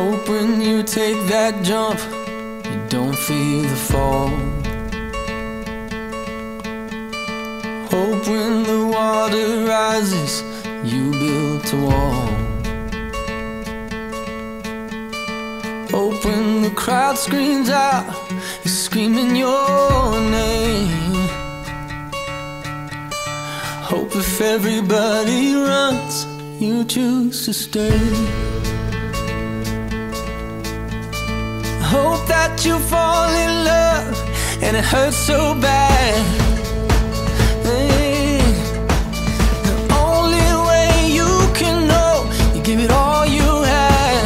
Hope when you take that jump, you don't feel the fall. Hope when the water rises, you built a wall. Hope when the crowd screams out, you're screaming your name. Hope if everybody runs, you choose to stay. Hope that you fall in love and it hurts so bad. Hey, the only way you can know, you give it all you had.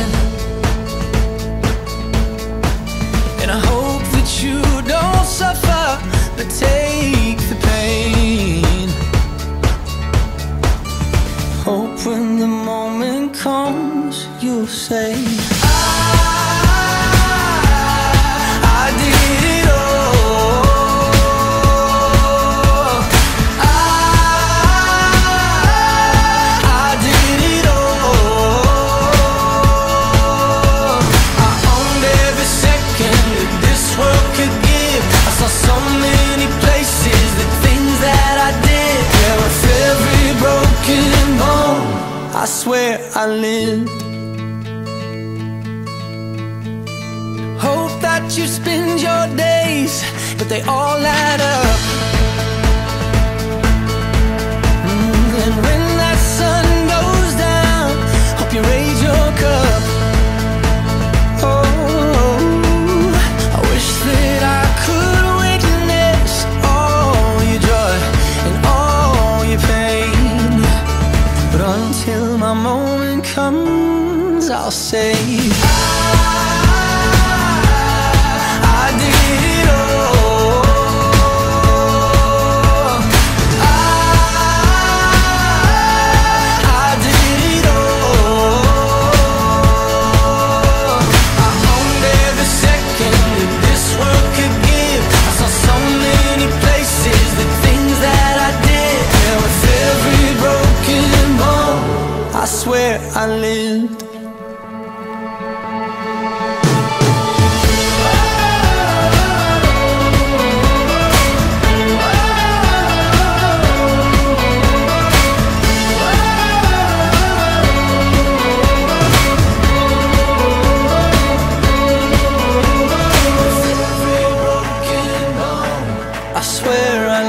And I hope that you don't suffer, but take the pain. Hope when the moment comes, you'll say, I did it all. I did it all. I owned every second that this world could give. I saw so many places, the things that I did. Yeah, with every broken bone, I swear I lived. Hope that you spend your days, but they all add up. And when that sun goes down, hope you raise your cup. Oh, I wish that I could witness all your joy and all your pain. But until my moment comes, I'll say, I did it all. I did it all. I owned every second that this world could give. I saw so many places, the things that I did. Yeah, with every broken bone, I swear I lived. I swear I